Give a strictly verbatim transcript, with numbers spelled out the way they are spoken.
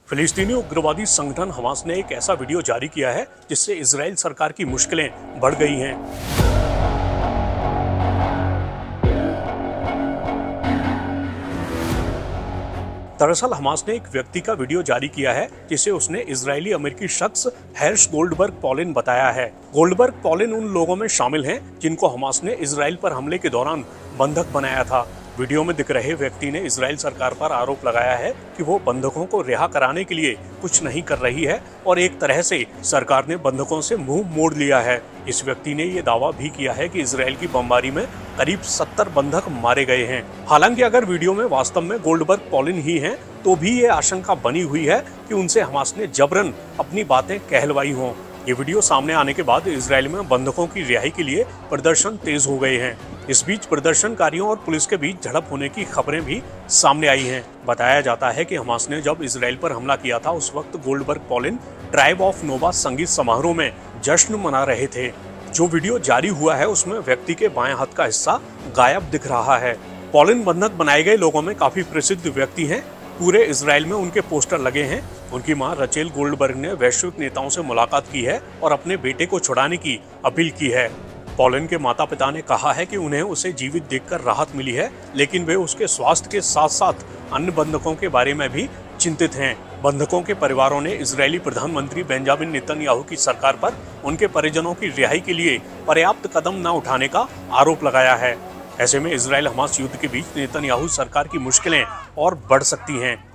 फिलिस्तीनी उग्रवादी संगठन हमास ने एक ऐसा वीडियो जारी किया है जिससे इजराइल सरकार की मुश्किलें बढ़ गई हैं। दरअसल हमास ने एक व्यक्ति का वीडियो जारी किया है जिसे उसने इजरायली अमेरिकी शख्स हैर्श गोल्डबर्ग पॉलिन बताया है। गोल्डबर्ग पॉलिन उन लोगों में शामिल हैं जिनको हमास ने इजराइल पर हमले के दौरान बंधक बनाया था। वीडियो में दिख रहे व्यक्ति ने इजराइल सरकार पर आरोप लगाया है कि वो बंधकों को रिहा कराने के लिए कुछ नहीं कर रही है और एक तरह से सरकार ने बंधकों से मुंह मोड़ लिया है। इस व्यक्ति ने ये दावा भी किया है कि इजराइल की बमबारी में करीब सत्तर बंधक मारे गए हैं। हालांकि अगर वीडियो में वास्तव में गोल्डबर्ग पॉलिन ही हैं, तो भी ये आशंका बनी हुई है कि उनसे हमास ने जबरन अपनी बातें कहलवाई हों। ये वीडियो सामने आने के बाद इजराइल में बंधकों की रिहाई के लिए प्रदर्शन तेज हो गए हैं। इस बीच प्रदर्शनकारियों और पुलिस के बीच झड़प होने की खबरें भी सामने आई हैं। बताया जाता है कि हमास ने जब इजराइल पर हमला किया था, उस वक्त Goldberg Polin tribe of Nova संगीत समारोह में जश्न मना रहे थे। जो वीडियो जारी हुआ है उसमें व्यक्ति के बाएं हाथ का हिस्सा गायब दिख रहा है। पॉलिन बंधक बनाए गए लोगों में काफी प्रसिद्ध व्यक्ति हैं। पूरे इजराइल में उनके पोस्टर लगे हैं। उनकी मां रचेल गोल्डबर्ग ने वैश्विक नेताओं से मुलाकात की है और अपने बेटे को छुड़ाने की अपील की है। पॉलिन के माता पिता ने कहा है कि उन्हें उसे जीवित देखकर राहत मिली है, लेकिन वे उसके स्वास्थ्य के साथ साथ अन्य बंधकों के बारे में भी चिंतित हैं। बंधकों के परिवारों ने इजरायली प्रधानमंत्री बेंजामिन नेतन्याहू की सरकार पर उनके परिजनों की रिहाई के लिए पर्याप्त कदम न उठाने का आरोप लगाया है। ऐसे में इजराइल हमास युद्ध के बीच नेतन्याहू सरकार की मुश्किलें और बढ़ सकती हैं।